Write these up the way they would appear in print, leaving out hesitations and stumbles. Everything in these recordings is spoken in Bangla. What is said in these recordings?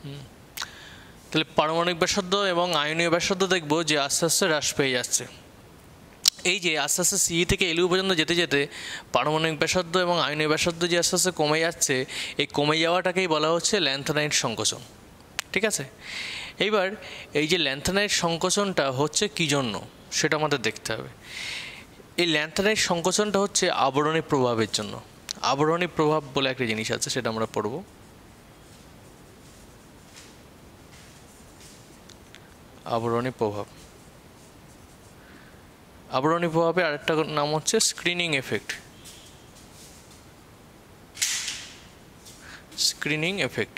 তাহলে পারমাণবিক ব্যাসার্ধ এবং আয়নীয় ব্যাসার্ধ দেখব যে আস্তে আস্তে হ্রাস পেয়ে যাচ্ছে। এই যে আস্তে আস্তে সি থেকে এলইউ পর্যন্ত যেতে যেতে পারমাণবিক ব্যাসার্ধ এবং আয়নীয় ব্যাসার্ধ যে আস্তে আস্তে কমে যাচ্ছে, এই কমে যাওয়াটাকেই বলা হচ্ছে ল্যান্থানাইট সংকোচন। ঠিক আছে, এইবার এই যে ল্যান্থানাইট সংকোচনটা হচ্ছে কী জন্য সেটা আমাদের দেখতে হবে। এই ল্যান্থানাইট সংকোচনটা হচ্ছে আবরণী প্রভাবের জন্য। আবরণী প্রভাব বলে একটা জিনিস আছে, সেটা আমরা পড়ব। আবরণী প্রভাব, আবরণী প্রভাবের আরেকটা নাম হচ্ছে screening effect. Screening effect,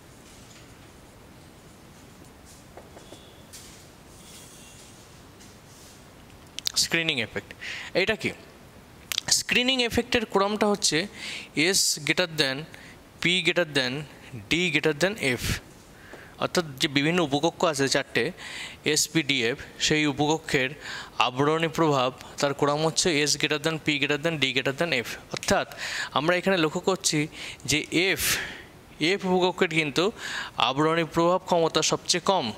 screening effect এইটা কি? স্ক্রিনিং এফেক্টের ক্রমটা হচ্ছে S greater than P greater than D greater than F. অর্থাৎ যে বিভিন্ন উপকক্ষ আছে চারটে এস পি ডি এফ, সেই উপকক্ষের আবরণী প্রভাব তার ক্রম হচ্ছে S greater than P greater than D greater than F. অর্থাৎ আমরা এখানে লক্ষ্য করছি যে এফ উপকক্ষের কিন্তু আবরণী প্রভাব ক্ষমতা সবচেয়ে কম।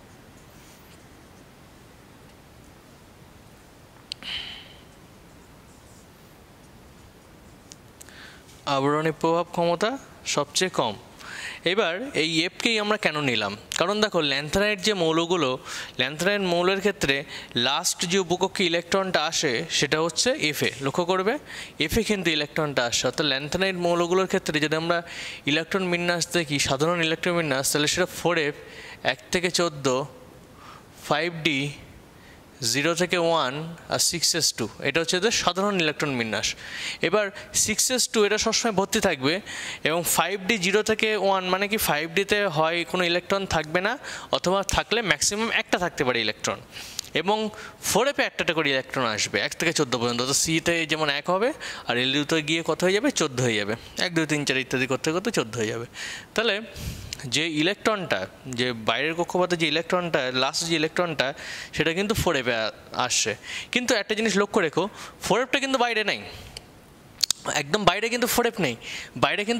আবরণী প্রভাব ক্ষমতা সবচেয়ে কম। এবার এই এফকেই আমরা কেন নিলাম? কারণ দেখো ল্যান্থানাইট যে মৌলগুলো, ল্যান্থানাইট মৌলের ক্ষেত্রে লাস্ট যে উপকক্ষে ইলেকট্রনটা আসে সেটা হচ্ছে এফে। লক্ষ্য করবে এফে কিন্তু ইলেকট্রনটা আসে। অর্থাৎ ল্যান্থানাইট মৌলগুলোর ক্ষেত্রে যদি আমরা ইলেকট্রন বিন্যাস দেখি, সাধারণ ইলেকট্রন বিন্যাস, তাহলে সেটা 4f 1 থেকে 14, 5d 0 থেকে 1 আর 6s2, এটা হচ্ছে এদের সাধারণ ইলেকট্রন বিন্যাস। এবার 6s2 এটা সবসময় ভর্তি থাকবে এবং 5d 0 থেকে 1 মানে কি 5dতে হয় কোনো ইলেকট্রন থাকবে না, অথবা থাকলে ম্যাক্সিমাম একটা থাকতে পারে ইলেকট্রন, এবং 4f একটা করে ইলেকট্রন আসবে 1 থেকে 14 পর্যন্ত। তো সিতে যেমন 1 হবে আর এলইউতে গিয়ে কত হয়ে যাবে? 14 হয়ে যাবে। 1 2 3 4 ইত্যাদি করতে করতে 14 হয়ে যাবে। তাহলে যে ইলেকট্রনটা, যে বাইরের কক্ষপথে যে ইলেকট্রনটা, লাস্ট যে ইলেকট্রনটা, সেটা কিন্তু 4f আসছে। কিন্তু একটা জিনিস লক্ষ্য রেখো, 4fটা কিন্তু বাইরে নেই, একদম বাইরে কিন্তু 4f নেই, বাইরে কিন্তু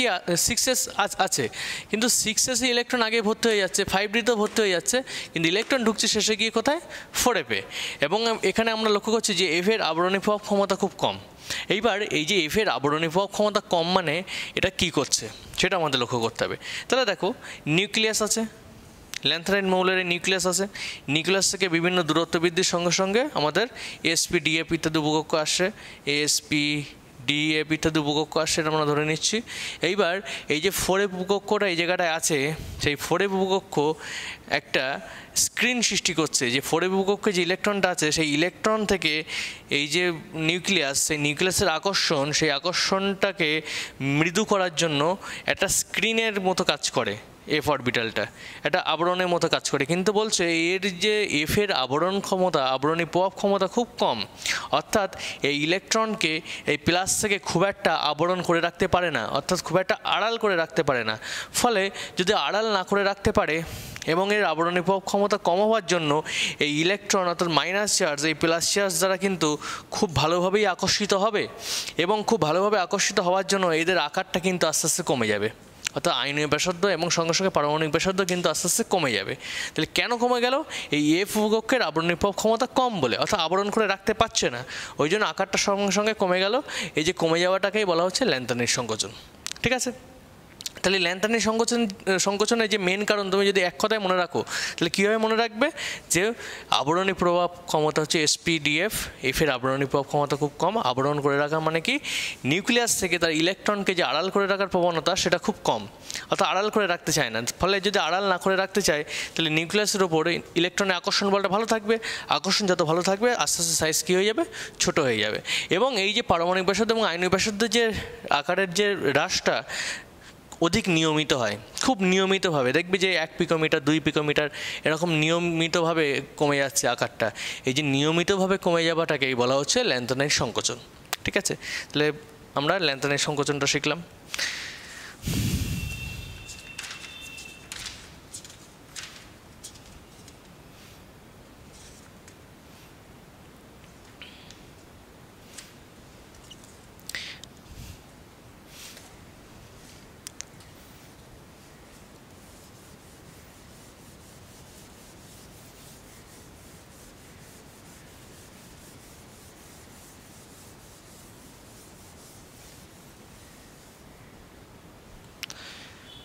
6s আছে। কিন্তু 6s ইলেকট্রন আগে ভর্তি হয়ে যাচ্ছে, 5dতেও ভর্তি হয়ে যাচ্ছে, কিন্তু ইলেকট্রন ঢুকছে শেষে গিয়ে কোথায়? 4f-এ। এবং এখানে আমরা লক্ষ্য করছি যে এফের আবরণী প্রভাব ক্ষমতা খুব কম। এইবার এই যে এফের আবরণী প্রভাব ক্ষমতা কম মানে এটা কি করছে সেটা আমাদের লক্ষ্য করতে হবে। তাহলে দেখো নিউক্লিয়াস আছে, ল্যান্থানাইট মৌলের নিউক্লিয়াস আছে, নিউক্লিয়াস থেকে বিভিন্ন দূরত্ব বৃদ্ধির সঙ্গে সঙ্গে আমাদের এসপি ডিএফ ইত্যাদি উপকক্ষ আসে, এসপি ডিএফ ইত্যাদি উপকক্ষ আসে, এটা আমরা ধরে নিচ্ছি। এইবার এই যে 4f উপকক্ষটা এই জায়গাটায় আছে, সেই 4f উপকক্ষ একটা স্ক্রিন সৃষ্টি করছে। যে 4f উপকক্ষে যে ইলেকট্রনটা আছে, সেই ইলেকট্রন থেকে এই যে নিউক্লিয়াস, সেই নিউক্লিয়াসের আকর্ষণ, সেই আকর্ষণটাকে মৃদু করার জন্য একটা স্ক্রিনের মতো কাজ করে এফ অরবিটালটা, এটা আবরণের মতো কাজ করে। কিন্তু বলছে এর যে এফের আবরণ ক্ষমতা, আবরণী প্রভাব ক্ষমতা খুব কম। অর্থাৎ এই ইলেকট্রনকে এই প্লাস থেকে খুব একটা আবরণ করে রাখতে পারে না, অর্থাৎ খুব একটা আড়াল করে রাখতে পারে না। ফলে যদি আড়াল না করে রাখতে পারে এবং এর আবরণী প্রভাব ক্ষমতা কম হওয়ার জন্য এই ইলেকট্রন অর্থাৎ মাইনাস চার্জ এই প্লাস চার্জ দ্বারা কিন্তু খুব ভালোভাবেই আকর্ষিত হবে, এবং খুব ভালোভাবে আকর্ষিত হওয়ার জন্য এদের আকারটা কিন্তু আস্তে আস্তে কমে যাবে। অর্থাৎ আয়নীয় ব্যাসার্ধ এবং সঙ্গে সঙ্গে পারমাণবিক ব্যাসার্ধ কিন্তু আস্তে আস্তে কমে যাবে। তাহলে কেন কমে গেল? এই এফ উপকক্ষের আবরণী প্রভাব ক্ষমতা কম বলে, অর্থাৎ আবরণ করে রাখতে পারছে না, ওই জন্য আকারটা সঙ্গে সঙ্গে কমে গেল। এই যে কমে যাওয়াটাকেই বলা হচ্ছে ল্যান্থানাইট সংকোচন। ঠিক আছে, তাহলে ল্যান্থানাইট সংকোচনের যে মেন কারণ তুমি যদি এক কথায় মনে রাখো, তাহলে কীভাবে মনে রাখবে? যে আবরণী প্রভাব ক্ষমতা হচ্ছে এসপিডিএফ, এফের আবরণী প্রভাব ক্ষমতা খুব কম। আবরণ করে রাখা মানে কি? নিউক্লিয়াস থেকে তার ইলেকট্রনকে যে আড়াল করে রাখার প্রবণতা সেটা খুব কম, অর্থাৎ আড়াল করে রাখতে চায় না। ফলে যদি আড়াল না করে রাখতে চায়, তাহলে নিউক্লিয়াসের ওপরে ইলেকট্রনের আকর্ষণ বলটা ভালো থাকবে। আকর্ষণ যত ভালো থাকবে আস্তে আস্তে সাইজ কী হয়ে যাবে? ছোট হয়ে যাবে। এবং এই যে পারমাণবিক ব্যাসার্ধ এবং আণবিক ব্যাসার্ধের যে আকারের যে হ্রাসটা অধিক নিয়মিত হয়, খুব নিয়মিতভাবে দেখবে যে 1 পিকোমিটার 2 পিকোমিটার এরকম নিয়মিতভাবে কমে যাচ্ছে আকারটা। এই যে নিয়মিতভাবে কমে যাওয়াটাকেই বলা হচ্ছে ল্যান্থানাইট সংকোচন। ঠিক আছে, তাহলে আমরা ল্যান্থানাইট সংকোচনটা শিখলাম।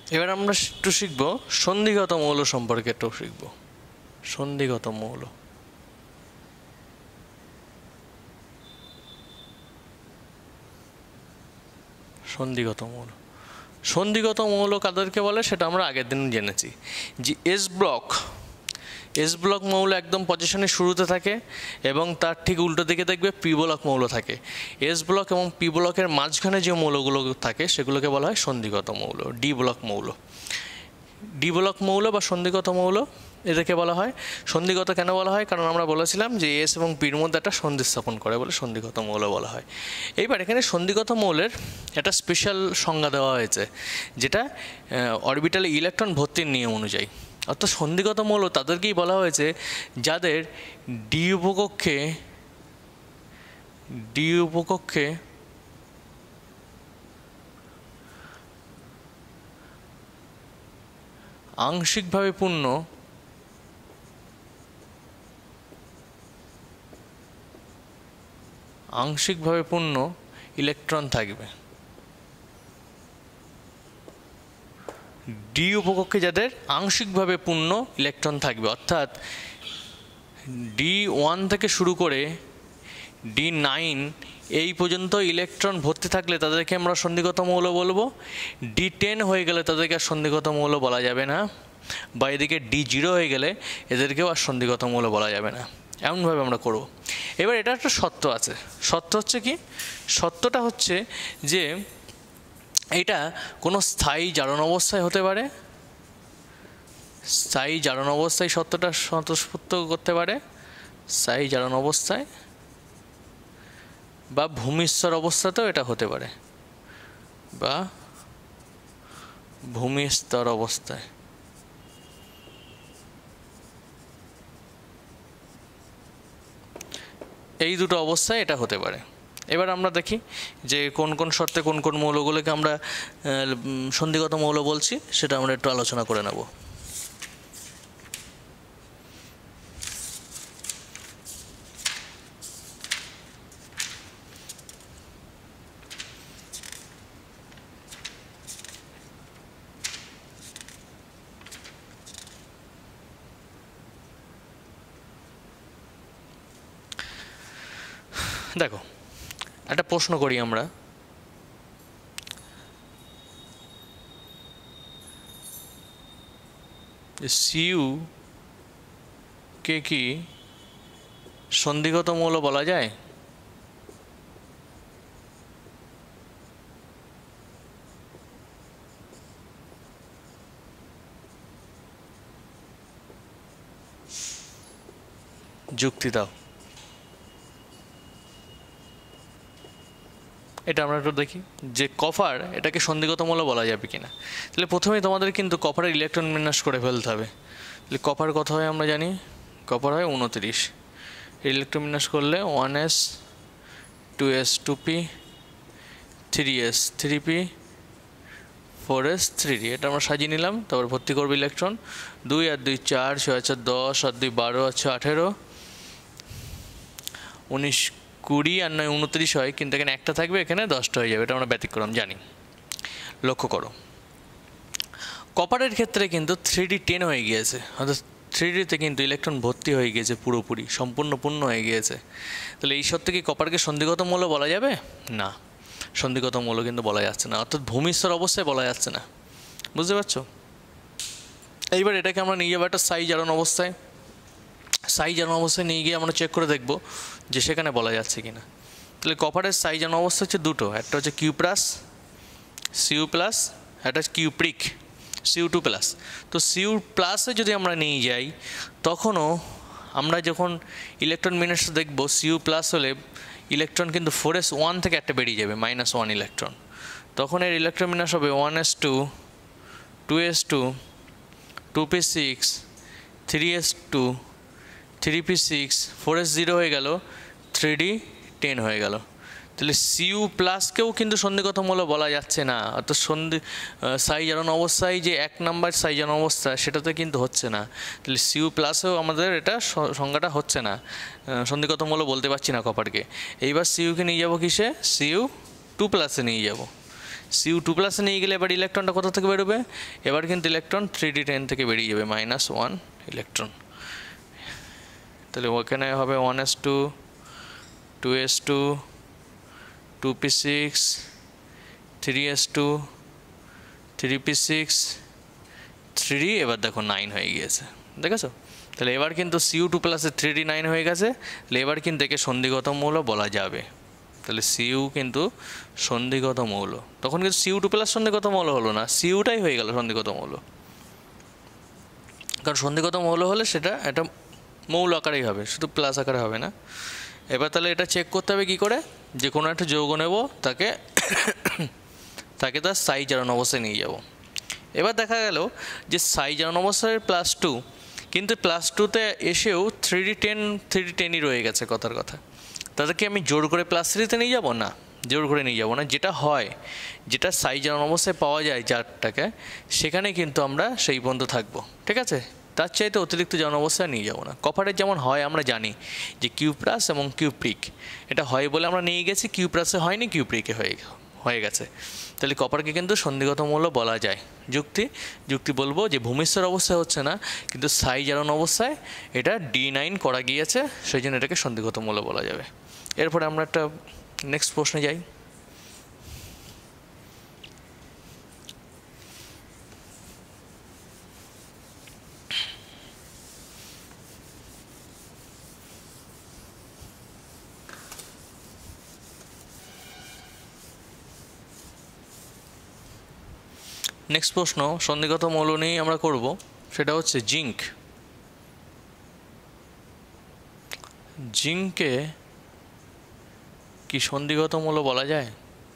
এবার আমরা একটু শিখব সন্ধিগত মৌল সম্পর্কে, একটু শিখব সন্ধিগত মৌল। সন্ধিগত মৌল, সন্ধিগত মৌল কাদেরকে বলে সেটা আমরা আগের দিন জেনেছি, যে এস ব্লক মৌল একদম পজিশনের শুরুতে থাকে এবং তার ঠিক উল্টো দিকে দেখবে পি ব্লক মৌল থাকে। এস ব্লক এবং পি ব্লকের মাঝখানে যে মৌলগুলো থাকে সেগুলোকে বলা হয় সন্ধিগত মৌল, ডি ব্লক মৌল বা সন্ধিগত মৌল এদেরকে বলা হয়। সন্ধিগত কেন বলা হয়? কারণ আমরা বলেছিলাম যে এস এবং পির মধ্যে একটা সন্ধি স্থাপন করে বলে সন্ধিগত মৌল বলা হয়। এইবার এখানে সন্ধিগত মৌলের একটা স্পেশাল সংজ্ঞা দেওয়া হয়েছে, যেটা অরবিটালে ইলেকট্রন ভর্তির নিয়ম অনুযায়ী। অর্থাৎ সন্ধিগত মৌল তাদেরকেই বলা হয়েছে যাদের ডি উপকক্ষে আংশিকভাবে পূর্ণ ইলেকট্রন থাকবে। ডি উপকক্ষে যাদের আংশিকভাবে পূর্ণ ইলেকট্রন থাকবে, অর্থাৎ D1 থেকে শুরু করে D9 এই পর্যন্ত ইলেকট্রন ভর্তি থাকলে তাদেরকে আমরা সন্ধিগত মৌল বলবো। D10 হয়ে গেলে তাদেরকে আর সন্ধিগত মৌল বলা যাবে না, বা এদিকে D0 হয়ে গেলে এদেরকেও আর সন্ধিগত মৌল বলা যাবে না। এমনভাবে আমরা করব। এবার এটা একটা শর্ত আছে। শর্ত হচ্ছে কি? শর্তটা হচ্ছে যে এটা কোনো স্থায়ী জারণ অবস্থায় হতে পারে, স্থায়ী জারণ অবস্থায় শর্তটা সন্তুষ্ট করতে পারে, স্থায়ী জারণ অবস্থায় বা ভূমিস্তর অবস্থাতেও এটা হতে পারে, বা ভূমিস্তর অবস্থায়। এই দুটো অবস্থায় এটা হতে পারে। এবার আমরা দেখি যে কোন কোন শর্তে কোন কোন মৌলগুলোকে আমরা সন্ধিগত মৌল বলছি, সেটা আমরা একটু আলোচনা করে নেব। দেখো, একটা প্রশ্ন করি আমরা, সিইউ কে কি সন্ধিগত মৌল বলা যায়? যুক্তি দাও। এটা আমরা একটু দেখি যে কপার এটাকে সন্ধিগত মৌল বলা যাবে কিনা। তাহলে প্রথমেই তোমাদের কিন্তু কপারের ইলেকট্রন বিন্যাস করে ফেলতে হবে। তাহলে কপার কত হয় আমরা জানি, কপার হয় 29। ইলেকট্রন বিন্যাস করলে 1s 2s 2p 3s 3p 4s 3d, এটা আমরা সাজিয়ে নিলাম। তারপর ভর্তি করবো ইলেকট্রন। 2 আর 2 4, 6 আর 4 10, আর 2 12, আর 6 18, 19 20 আর 9 29 হয়, কিন্তু এখানে একটা থাকবে, এখানে 10টা হয়ে যাবে। এটা আমরা ব্যতিক্রম জানি। লক্ষ্য করো, কপারের ক্ষেত্রে কিন্তু 3d10 হয়ে গিয়েছে, অর্থাৎ 3dতে কিন্তু ইলেকট্রন ভর্তি হয়ে গিয়েছে, পুরোপুরি সম্পূর্ণ পূর্ণ হয়ে গিয়েছে। তাহলে এই সত্ত্বে কি কপারকে সন্ধিগত মৌল বলা যাবে? না, সন্ধিগত মৌল কিন্তু বলা যাচ্ছে না, অর্থাৎ ভূমিস্তর অবস্থায় বলা যাচ্ছে না। বুঝতে পারছো? এইবার এটাকে আমরা নিয়ে যাবো একটা স্থায়ী জারণ অবস্থায়। স্থায়ী জারণ অবস্থায় নিয়ে গিয়ে আমরা চেক করে দেখবো যে সেখানে বলা যাচ্ছে কি না। তাহলে কপারের স্থায়ী জারণ অবস্থা হচ্ছে দুটো, একটা হচ্ছে কিউ প্লাস সিউ প্লাস, একটা হচ্ছে কিউ প্রিক Cu2 প্লাস। তো Cu প্লাসে যদি আমরা নিয়ে যাই, তখনও আমরা যখন ইলেকট্রন বিন্যাসটা দেখব, Cu প্লাস হলে ইলেকট্রন কিন্তু 4s1 থেকে একটা বেরিয়ে যাবে, -1 ইলেকট্রন। তখন এর ইলেকট্রন বিন্যাস হবে 1s2 2s2 2p6 3s2 3p6 4s0 হয়ে গেল, 3d10 হয়ে গেল। তাহলে Cu প্লাসকেও কিন্তু সন্ধিগত মৌল বলা যাচ্ছে না, অর্থাৎ স্থায়ী জারণ অবস্থায় যে 1 নম্বর স্থায়ী জারণ অবস্থা সেটাতে কিন্তু হচ্ছে না। তাহলে Cu প্লাসেও আমাদের এটা সংজ্ঞাটা হচ্ছে না, সন্ধিগত মৌল বলতে পারছি না কপারকে। এইবার Cu কে নিয়ে যাবো কিসে? Cu2 প্লাসে নিয়ে যাব। Cu2+ নিয়ে গেলে এবার ইলেকট্রনটা কোথা থেকে বেরোবে? এবার কিন্তু ইলেকট্রন 3d10 থেকে বেরিয়ে যাবে, -1 ইলেকট্রন। তাহলে ওখানে হবে 1s2, 2s2, 2p6, 3s2, 3p6, 3d, এবার দেখো 9 হয়ে গিয়েছে, দেখেছো? তাহলে এবার কিন্তু Cu2+ 3d 9 হয়ে গেছে, তাহলে এবার কিন্তু একে সন্ধিগত মৌল বলা যাবে। তাহলে Cu কিন্তু সন্ধিগত মৌল, তখন কিন্তু Cu2+ সন্ধিগত মৌল হলো না, Cuটাই হয়ে গেল সন্ধিগত মৌল। কারণ সন্ধিগত মৌল হলে সেটা একটা মৌল আকারেই হবে, শুধু প্লাস আকারে হবে না। এবার তাহলে এটা চেক করতে হবে কী করে? যে কোনো একটা যৌগ নেব, তাকে তার সাই জারণ অবস্থায় নিয়ে যাব। এবার দেখা গেল যে সাই জারণ অবস্থায় +2, কিন্তু +2তে এসেও 3d10ই রয়ে গেছে কথার কথা। তাদেরকে আমি জোর করে +3তে নিয়ে যাব না, জোর করে নিয়ে যাব না। যেটা হয়, যেটা সাই জারণ অবস্থায় পাওয়া যায় যারটাকে, সেখানে কিন্তু আমরা সেই পর্যন্ত থাকবো, ঠিক আছে? তার চাইতে অতিরিক্ত জারণ অবস্থায় নিয়ে যাব না। কপারের যেমন হয় আমরা জানি যে Q+ এবং Q প্রিক, এটা হয় বলে আমরা নিয়ে গেছি, Q+ হয়নি, Q প্রিকে হয়ে গেছে। তাহলে কপারকে কিন্তু সন্ধিগত মৌল বলা যায়। যুক্তি বলবো যে ভূমিস্তর অবস্থায় হচ্ছে না, কিন্তু সাই জারণ অবস্থায় এটা D9 করা গিয়েছে, সেই জন্য এটাকে সন্ধিগত মৌল বলা যাবে। এরপরে আমরা একটা নেক্সট প্রশ্নে যাই। নেক্সট প্রশ্ন সন্ধিগত মৌল নিয়েই আমরা করব, সেটা হচ্ছে জিঙ্ক। জিঙ্ককে কি সন্ধিগত মৌল বলা যায়?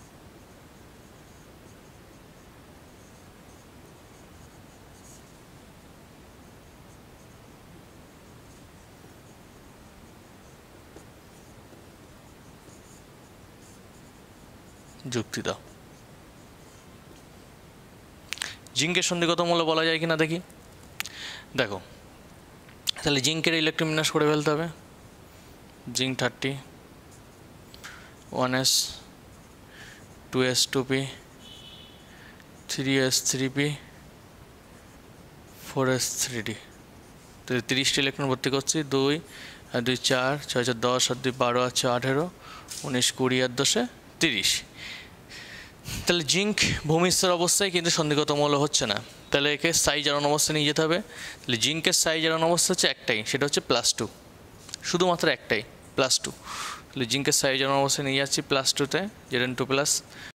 যুক্তি দাও। জিঙ্কের সন্ধিগত মৌল বলা যায় কিনা দেখি। দেখো, তাহলে জিঙ্কের ইলেকট্রোবিন্যাস করে ফেলতে হবে। Zinc 30, 1s, 2s2p, 3s3p, 4s3d। তো 30টি ইলেকট্রন ভর্তি করছি, 2 আর 2 4, 6 4 10 আর 2 12 আর 6 18, 19 20 আর 10 30। তাহলে জিঙ্ক ভূমিস্তর অবস্থায় কিন্তু সন্ধিগত মৌল হচ্ছে না, তাহলে একে সাই জারণ অবস্থায় নিয়ে যেতে হবে। তাহলে জিঙ্কের সাই জারণ অবস্থা হচ্ছে একটাই, সেটা হচ্ছে +2, শুধুমাত্র একটাই +2। তাহলে জিঙ্কের সাই জারণ অবস্থায় নিয়ে যাচ্ছি +2তে, Zn2+।